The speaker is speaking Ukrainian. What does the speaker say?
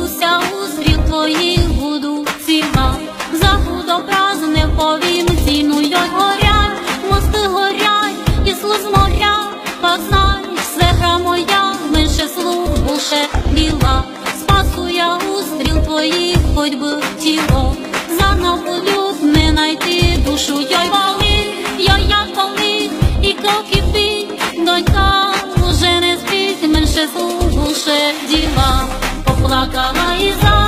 молюся, у стріл твоїх буду ціла. Заход образ не повім, цінуй горять, мости горять, і слуз моря, познай, все гра моя, менше слуг, більше діла. Спасу я у стріл твоїх, хоть би тіло, за наподюк не найти душу, йой вали, йой як коли, і кроки ти, донька, уже не спить, менше слуг, більше діла. Поплакала і за